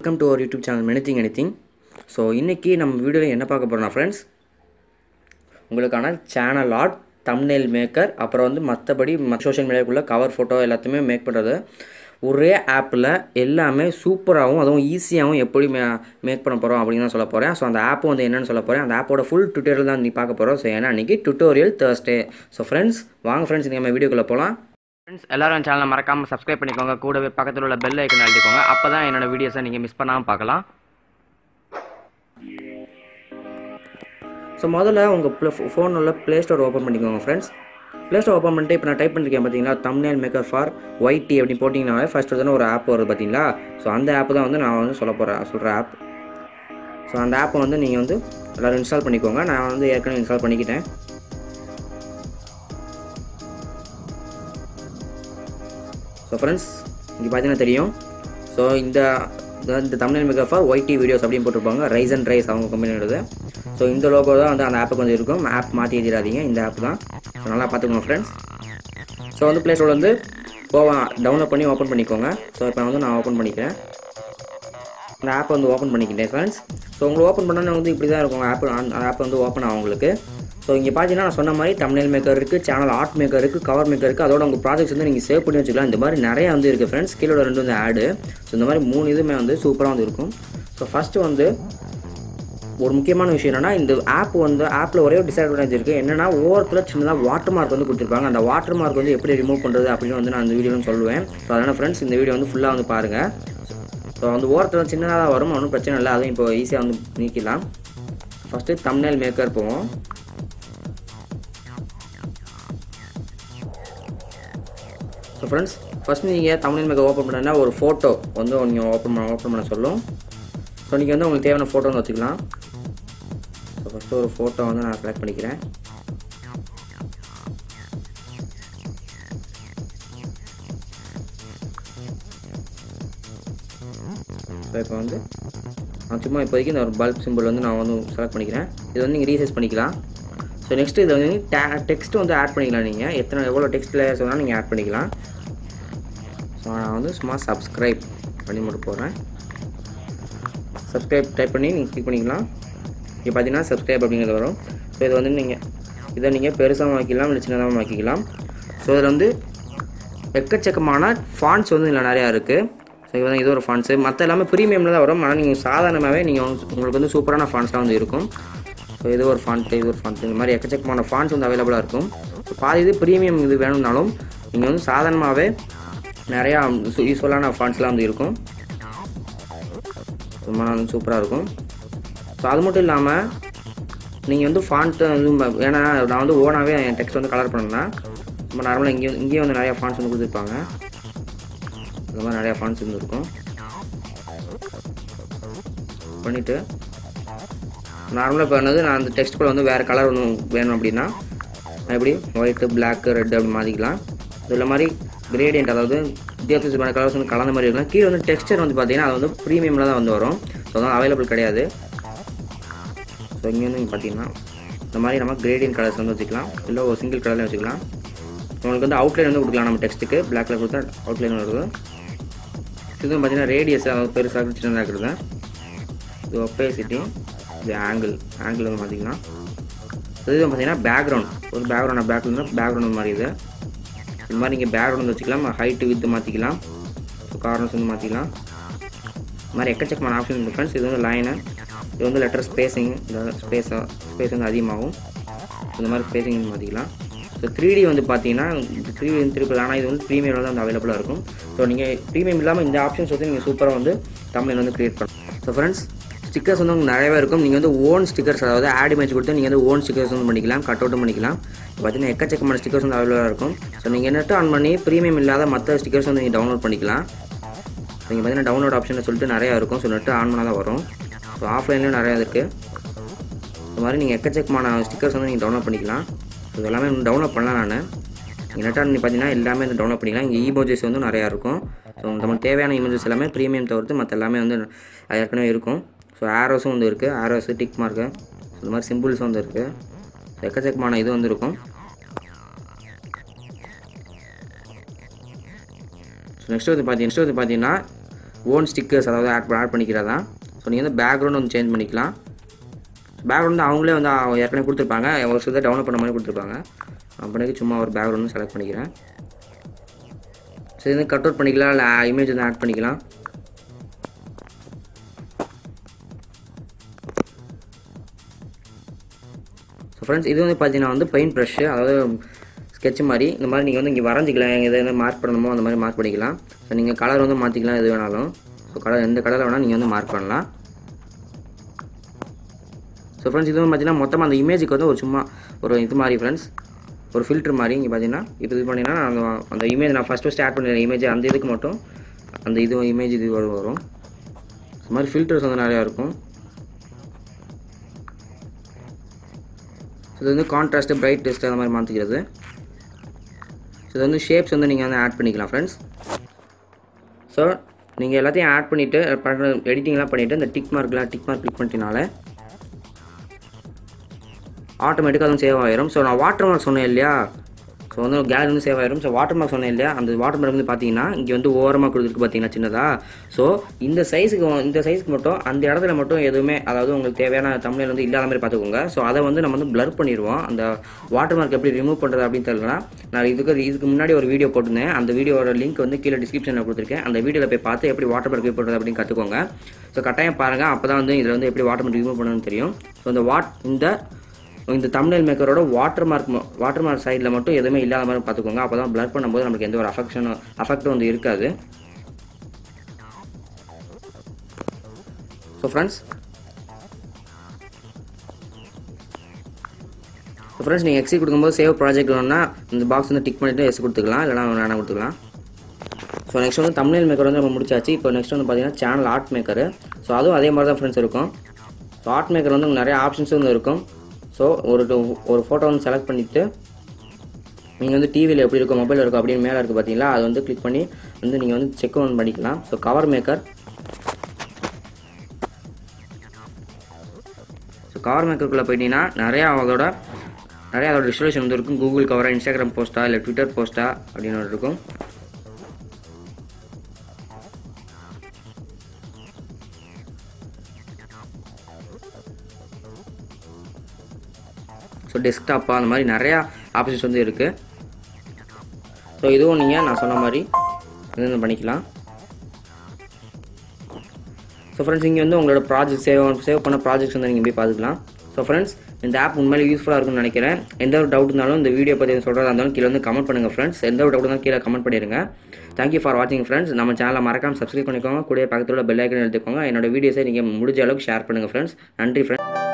Welcome to our YouTube channel Manything Anything. So இன்னைக்கு நம்ம வீடியோல என்ன பார்க்க போறோம்னா फ्रेंड्स உங்களுக்கான சேனல் ஆர்ட் thumbnail மேக்கர் அப்புறம் வந்து மத்தபடி சோஷியல் மீடியாக்குள்ள கவர் போட்டோ எல்லாத்தையுமே மேக் பண்றது ஒரே ஆப்ல எல்லாமே சூப்பராவும் அதுவும் ஈஸியாவும் எப்படி மேக் பண்ண போறோம் அப்படினு சொல்ல போறேன். சோ அந்த ஆப் வந்து என்னன்னு சொல்ல போறேன். அந்த ஆப்போட ফুল டுட்டோரியல் தான் நீ பார்க்க போறோம். சோ ஏனா இன்னைக்கு டுட்டோரியல் Thursday. சோ फ्रेंड्स வாங்க फ्रेंड्स நம்ம வீடியோக்குள்ள போலாம். फ्रेंड्स எல்லாரும் சேனலை மறக்காம Subscribe பண்ணிக்கோங்க. கூடவே பக்கத்துல உள்ள பெல் ஐகானை அழுத்திக்கோங்க. அப்பதான் என்னோட வீடியோஸை நீங்க மிஸ் பண்ணாம பார்க்கலாம். சோ முதல்ல உங்க ஃபோன்ல உள்ள Play Store ஓபன் பண்ணிக்கோங்க फ्रेंड्स. Play Store ஓபன் பண்ணிட்டு இப்போ நான் டைப் பண்ணிருக்கேன் பாத்தீங்களா thumbnail maker for YT அப்படி போடிங்கனாலே ஃபர்ஸ்ட் வந்து ஒரு ஆப் வருது பாத்தீங்களா. சோ அந்த ஆப் தான் வந்து நான் வந்து சொல்ற ஆப். சோ அந்த ஆப் வந்து நீங்க வந்து எல்லாரும் இன்ஸ்டால் பண்ணிக்கோங்க. நான் வந்து ஏற்கனவே இன்ஸ்டால் பண்ணிக்கிட்டேன். சோ फ्रेंड्स இங்க பாத்தீங்கன்னா தெரியும். சோ இந்த thumbnail maker for YT videos அப்படினு போட்டுருப்பாங்க. Rise and Rise அவங்க கம்பெனியோடது. சோ இந்த லோகோ தான் வந்து அந்த ஆப்புக்கு வந்து இருக்கும். ஆப் மாத்தி எழுதிராதீங்க. இந்த ஆப் தான். சோ நல்லா பாத்துக்கோங்க फ्रेंड्स. சோ வந்து Play Store வந்து டவுன்லோட் பண்ணி ஓபன் பண்ணிக்கோங்க. சோ இப்போ வந்து நான் ஓபன் பண்ணிக்கிறேன். இந்த ஆப் வந்து ஓபன் பண்ணிக்கிட்டேன் फ्रेंड्स. சோ உங்களுக்கு ஓபன் பண்ணா வந்து இப்படி தான் இருக்கும். ஆப் வந்து ஓபன் ஆகும் உங்களுக்கு. சோ இங்க பாத்தீங்கன்னா நான் சொன்ன மாதிரி thumbnail maker இருக்கு, channel art maker இருக்கு, cover maker இருக்கு. அதோட உங்க ப்ராஜெக்ட்ஸ் வந்து நீங்க சேவ் பண்ணி வச்சுக்கலாம். இந்த மாதிரி நிறைய வந்து இருக்கு फ्रेंड्स. கீழ ரெண்டு வந்து ஆட். சோ இந்த மாதிரி மூணு இதுமே வந்து சூப்பரா வந்து இருக்கும். சோ ஃபர்ஸ்ட் வந்து ஒரு முக்கியமான விஷயம் என்னன்னா இந்த ஆப் வந்து ஆப்ல ஒரே ஒரு டிஸ்அட்வான்டேஜ் இருக்கு. என்னன்னா ஓவர்ல சின்னதா வாட்டர் மார்க் வந்து கொடுத்திருப்பாங்க. அந்த வாட்டர் மார்க் வந்து எப்படி ரிமூவ் பண்றது அப்படினு வந்து நான் இந்த வீடியோல சொல்லுவேன். சோ அதனால फ्रेंड्स இந்த வீடியோ வந்து ஃபுல்லா வந்து பாருங்க. சோ அந்த ஓவர்ல சின்னதா வரும், ஒண்ணும் பிரச்சனை இல்ல. அதுவும் இப்போ ஈஸியா வந்து நீக்கிடலாம். ஃபர்ஸ்ட் thumbnail maker போவோம். சோ फ्रेंड्स ஃபர்ஸ்ட் நீங்க thumbnail maker ஓபன் பண்ணனா ஒரு போட்டோ வந்து நீங்க ஓபன் பண்ண சொல்லும். சோ நீங்க வந்து உங்களுக்கு தேவையான போட்டோ வந்து வச்சுக்கலாம். சோ ஃபர்ஸ்ட் ஒரு போட்டோ வந்து நான் செலக்ட் பண்ணிக்கிறேன். சோ இப்போ வந்து நான் சும்மா இப்போதைக்கு இந்த ஒரு பல்ப் சிம்பிள் வந்து நான் வந்து செலக்ட் பண்ணிக்கிறேன். இது வந்து நீங்க ரீசைஸ் பண்ணிக்கலாம். சோ நெக்ஸ்ட் இது வந்து டெக்ஸ்ட் வந்து ஆட் பண்ணிக்கலாம். நீங்க எவ்வளவு டெக்ஸ்ட் லேயர்ஸ் வேணா நீங்க ஆட் பண்ணிக்கலாம். சோ நான் வந்து சும்மா subscribe பண்ணி மட்டும் போறேன். subscribe டைப் பண்ணி நீங்க கிளிக் பண்ணிக்கலாம். இங்க பாத்தீங்கன்னா subscribe அப்படிங்கிறது வரும். சோ இது வந்து இத நீங்க பெருசா ஆக்கிக்கலாம் இல்ல சின்னதா ஆக்கிக்கலாம். சோ இதுல வந்து எக்கச்சக்கமான fonts வந்து இதுல நிறைய இருக்கு. சோ இது ஒரு fonts. மத்த எல்லாமே பிரீமியம்ல தான் வரும். ஆனா நீங்க சாதாரணமாவே உங்களுக்கு வந்து சூப்பரான fontsலாம் வந்து இருக்கும். சோ இது ஒரு font, இது ஒரு font. இந்த மாதிரி எக்கச்சக்கமான fonts வந்து அவேலபிளா இருக்கும். சோ பாதி இது பிரீமியம் இது வேணும்னாலும் நீங்க வந்து சாதாரணமாவே நிறைய யூஸ்ஃபுல்லான fontsலாம் வந்து இருக்கும். ரொம்ப நல்லா சூப்பரா இருக்கும். சோ அது மட்டும் இல்லாம நீங்க வந்து font ஏனா நான் வந்து ஓனாவே என் டெக்ஸ்ட் வந்து கலர் பண்ணனும்னா நம்ம நார்மலா இங்க வந்து நிறைய fonts வந்து கொடுத்திருப்பாங்க. இந்த மாதிரி நிறைய fonts வந்து இருக்கும். பண்ணிட்டு நார்மலா பண்ணது நான் அந்த டெக்ஸ்ட்க்குள்ள வந்து வேற கலர் ஒன்னு வேணும் அப்படினா நான் இப்படி ஒயிட், Black, ரெட் அப்படி மாத்திக்கலாம். இதெல்லாம் மாதிரி gradient அதாவது வித்தியாசமான கலர்ஸ் வந்து கலந்த மாதிரி இருக்கும். கீழ வந்து டெக்ஸ்சர் வந்து பாத்தீங்கன்னா அது வந்து பிரீமியம்ல தான் வந்து வரும். சோ அது அவேலபிள் கிடையாது. சோ இங்க வந்து பாத்தீங்கன்னா இந்த மாதிரி நம்ம gradient கலர்ஸ் வந்து வச்சுக்கலாம். இல்ல ஒரு சிங்கிள் கலர்ல வச்சுக்கலாம். உங்களுக்கு வந்து அவுட்லைன் வந்து கொடுக்கலாம். நம்ம டெக்ஸ்ட்க்கு Black கலர் கொடுத்தா அவுட்லைன் வருது. இது பாத்தீங்கன்னா ரேடியஸ் அதாவது பெருசா சின்னதா இருக்குறது. இது opacity, இது ஆங்கிள் வந்து பாத்தீங்கன்னா இது பாத்தீங்கன்னா பேக்ரவுண்ட் ஒரு பேக்ரவுண்ட் மாதிரி இது. இந்த மாதிரி நீங்க பேக்ரவுண்ட் வச்சுக்கலாம். ஹைட் விட்த் மாத்திக்கலாம். கார்னர்ஸ் வந்து மாத்திக்கலாம். இந்த மாதிரி எக்கச்சக்கமான ஆப்ஷன் இருக்கு फ्रेंड्स. இது வந்து லைன், இது வந்து லெட்டர் ஸ்பேசிங், இந்த ஸ்பேஸ் வந்து அதிகமாகும். இந்த மாதிரி ஸ்பேசிங் மாத்திக்கலாம். சோ 3D வந்து பாத்தீங்கன்னா 3D திருப்பி ஆனா இது வந்து பிரீமியம்ல தான் வந்து அவேலபிளா இருக்கும். சோ நீங்க பிரீமியம் இல்லாம இந்த ஆப்ஷன்ஸ் வந்து நீங்க சூப்பரா வந்து thumbnail வந்து கிரியேட் பண்ணலாம். சோ फ्रेंड्स ஸ்டிக்கர்ஸ் வந்து உங்களுக்கு நிறையவே இருக்கும். நீங்க வந்து ஓன் ஸ்டிக்கர்ஸ் அதாவது ஆட் இமேஜ் கொடுத்து நீங்க வந்து ஓன் ஸ்டிக்கர்ஸ் வந்து பண்ணிக்கலாம். கட் அவுட் பண்ணிக்கலாம். பாத்தீங்கன்னா எக்கச்சக்கமான ஸ்டிக்கர்ஸ் வந்து அவேலபிளா இருக்கும். சோ நீங்க நெட் ஆன் பண்ணி பிரீமியம் இல்லாத மத்த ஸ்டிக்கர்ஸ் வந்து நீங்க டவுன்லோட் பண்ணிக்கலாம். நீங்க பாத்தீங்கன்னா டவுன்லோட் ஆப்ஷன் சொல்லிட்டு நிறைய இருக்கும். சோ நெட் ஆன் பண்ணா தான் வரும். சோ ஆஃப்லைன்லயும் நிறைய இருக்கு. இந்த மாதிரி நீங்க எக்கச்சக்கமான ஸ்டிக்கர்ஸ் வந்து நீங்க டவுன்லோட் பண்ணிக்கலாம். இது எல்லாமே டவுன்லோட் பண்ணலாம். நான் நீங்க நெட் ஆன் பண்ணி பாத்தீங்கன்னா எல்லாமே வந்து டவுன்லோட் பண்ணிக்கலாம். இங்க இமோஜிஸ் வந்து நிறைய இருக்கும். சோ நமக்கு தேவையான இமேஜஸ் எல்லாமே பிரீமியம் தவிர்த்து மத்த எல்லாமே வந்து ஏற்கனவே இருக்கும். சோ ஆரோஸும் வந்து இருக்கு. ஆரோஸ், டிக் மார்க், இந்த மாதிரி சிம்பிள்ஸ் வந்து இருக்கு. எக்கச்சக்கமான இது வந்து இருக்கும். நெக்ஸ்ட் வந்து பாத்தீங்கன்னா ஓன் ஸ்டிக்கர்ஸ் அதாவது ஆட் பண்ணிக்கிறதா. ஸோ நீங்கள் வந்து பேக்ரவுண்ட் வந்து சேஞ்ச் பண்ணிக்கலாம். பேக்ரவுண்ட் அவங்களே வந்து ஏற்கனவே கொடுத்துருப்பாங்க, ஒரு சில டவுன்லோட் பண்ண மாதிரி கொடுத்துருப்பாங்க. அப்படிக்கு சும்மா ஒரு பேக்ரவுண்ட் செலக்ட் பண்ணிக்கிறேன். ஸோ இது கட் அவுட் பண்ணிக்கலாம், இல்லை இமேஜ் வந்து ஆட் பண்ணிக்கலாம். ஸோ ஃப்ரெண்ட்ஸ் இது வந்து பார்த்தீங்கன்னா வந்து பெயிண்ட் ப்ரஷ்ஷு, அதாவது ஸ்கெட்ச் மாதிரி இந்த மாதிரி நீங்கள் வந்து இங்கே வரைஞ்சிக்கலாம். எதாவது மார்க் பண்ணணுமோ அந்த மாதிரி மார்க் பண்ணிக்கலாம். ஸோ நீங்கள் கலர் வந்து மாற்றிக்கலாம் எது வேணாலும். ஸோ கலர் எந்த கலரில் வேணால் நீங்கள் வந்து மார்க் பண்ணலாம். ஸோ ஃப்ரெண்ட்ஸ் இது வந்து பார்த்தீங்கன்னா மொத்தமாக அந்த இமேஜுக்கு வந்து ஒரு சும்மா ஒரு இது மாதிரி ஃப்ரெண்ட்ஸ், ஒரு ஃபில்ட்ரு மாதிரி இங்கே பார்த்தீங்கன்னா இது பண்ணிங்கன்னா அந்த இமேஜ் நான் ஃபஸ்ட்டு ஆட் பண்ணிடுற இமேஜ் அந்த இதுக்கு மட்டும் அந்த இது இமேஜ் இது வரும். இது மாதிரி ஃபில்டர்ஸ் வந்து நிறையா இருக்கும். ஸோ இது வந்து கான்ட்ராஸ்ட்டு, பிரைட் டெஸ்ட் அந்த மாதிரி மாற்றிக்கிறது. ஸோ இது வந்து ஷேப்ஸ் வந்து நீங்கள் வந்து ஆட் பண்ணிக்கலாம் ஃப்ரெண்ட்ஸ். ஸோ நீங்கள் எல்லாத்தையும் ஆட் பண்ணிவிட்டு எடிட்டிங்லாம் பண்ணிவிட்டு இந்த டிக் மார்க் கிளிக் பண்ணிட்டனால ஆட்டோமேட்டிக்காக அதுவும் சேவ் ஆகிடும். ஸோ நான் வாட்டர் மார்க் சொன்னேன் இல்லையா, ஸோ வந்து கேலரி வந்து சேவ் ஆகிடும். ஸோ வாட்டர் மார்க் சொன்னேன் இல்லையா, அந்த வாட்டர் மார்க் வந்து பார்த்தீங்கன்னா இங்கே வந்து ஓரமாக கொடுத்துருக்கு பார்த்தீங்கன்னா சின்னதாக. ஸோ இந்த சைஸுக்கு மட்டும் அந்த இடத்துல மட்டும் எதுவுமே, அதாவது உங்களுக்கு தேவையான தம்ப்நெயில் வந்து இல்லாத மாதிரி பார்த்துக்கோங்க. ஸோ அதை வந்து நம்ம வந்து பிளர் பண்ணிடுவோம். அந்த வாட்டர் மார்க் எப்படி ரிமூவ் பண்ணுறது அப்படின்னு தெரியலனா நான் இதுக்கு முன்னாடி ஒரு வீடியோ போட்டிருந்தேன். அந்த வீடியோட லிங்க் வந்து கீழே டிஸ்கிரிப்ஷனில் கொடுத்துருக்கேன். அந்த வீடியோவில் போய் பார்த்து எப்படி வாட்டர் மார்க் ரிமூவ் பண்ணுறது அப்படின்னு கற்றுக்கோங்க. ஸோ கட்டாயம் பாருங்கள், அப்போ தான் வந்து இதில் வந்து எப்படி வாட்டர் மார்க் ரிமூவ் பண்ணணும்னு தெரியும். ஸோ இந்த தம்ப்நெயில் மேக்கரோட வாட்டர் மார்க் சைடில் மட்டும் எதுவுமே இல்லாத மாதிரி பார்த்துக்கோங்க. அப்போ தான் பிளர் பண்ணும்போது நமக்கு எந்த ஒரு அஃபெக்டும் வந்து இருக்காது. ஸோ ஃப்ரெண்ட்ஸ் நீங்கள் எக்ஸி கொடுக்கும்போது சேவ் ப்ராஜெக்ட் வேணும்னா இந்த பாக்ஸ் வந்து டிக் பண்ணிவிட்டு எஸ் கொடுத்துக்கலாம், இல்லைனா வேணாம் கொடுத்துக்கலாம். ஸோ நெக்ஸ்ட் வந்து தம்ப்நெயில் மேக்கர் வந்து நம்ம முடிச்சாச்சு. இப்போ நெக்ஸ்ட் வந்து பார்த்தீங்கன்னா சேனல் ஆர்ட் மேக்கரு. ஸோ அதுவும் அதே மாதிரி தான் ஃப்ரெண்ட்ஸ் இருக்கும். ஸோ ஆர்ட் மேக்கர் வந்து நிறைய ஆப்ஷன்ஸ் வந்து இருக்கும். ஸோ ஒரு ஃபோட்டோ வந்து செலக்ட் பண்ணிவிட்டு நீங்கள் வந்து டிவியில் எப்படி இருக்கும், மொபைலில் இருக்கும் அப்படின்னு மேலே இருக்குது பார்த்தீங்களா, அது வந்து கிளிக் பண்ணி வந்து நீங்கள் வந்து செக் ஒன் பண்ணிக்கலாம். So cover maker. So cover மேக்கருக்குள்ளே போயிட்டீங்கன்னா நிறையா அதோட டிஸ்ட்ரிபியூஷன் வந்து இருக்கும். கூகுள் கவரா, இன்ஸ்டாகிராம் போஸ்ட்டா, இல்லை ட்விட்டர் போஸ்ட்டா அப்படின்னு இருக்கும். ஸோ டெஸ்க்டாப்பா அந்த மாதிரி நிறையா ஆப்ஷன்ஸ் வந்து இருக்குது. ஸோ இதுவும் நீங்கள் நான் சொன்ன மாதிரி இது பண்ணிக்கலாம். ஸோ ஃப்ரெண்ட்ஸ் இங்கே வந்து உங்களோட ப்ராஜெக்ட் சேவ் பண்ண ப்ராஜெக்ட்ஸ் வந்து நீங்கள் போய் பார்த்துக்கலாம். ஸோ ஃப்ரெண்ட்ஸ் இந்த ஆப் உண்மையிலே யூஸ்ஃபுல்லாக இருக்கும்னு நினைக்கிறேன். எந்த ஒரு டவுட் இருந்தாலும் இந்த வீடியோ பற்றி சொல்கிறதா இருந்தாலும் கீழே வந்து கமெண்ட் பண்ணுங்கள் ஃப்ரெண்ட்ஸ். எந்த ஒரு டவுட் இருந்தாலும் கீழே கமெண்ட் பண்ணிடுங்க. தேங்க்யூ ஃபார் வாட்சிங் ஃப்ரெண்ட்ஸ். நம்ம சேனலை மறக்காமல் சப்ஸ்கிரைப் பண்ணிக்கோங்க. கூட பக்கத்தில் பெல் ஐக்கன் எடுத்துக்கோங்க. என்னோட வீடியோஸை நீங்கள் முடிஞ்ச அளவுக்கு ஷேர் பண்ணுங்கள் ஃப்ரெண்ட்ஸ். நன்றி ஃப்ரெண்ட்ஸ்.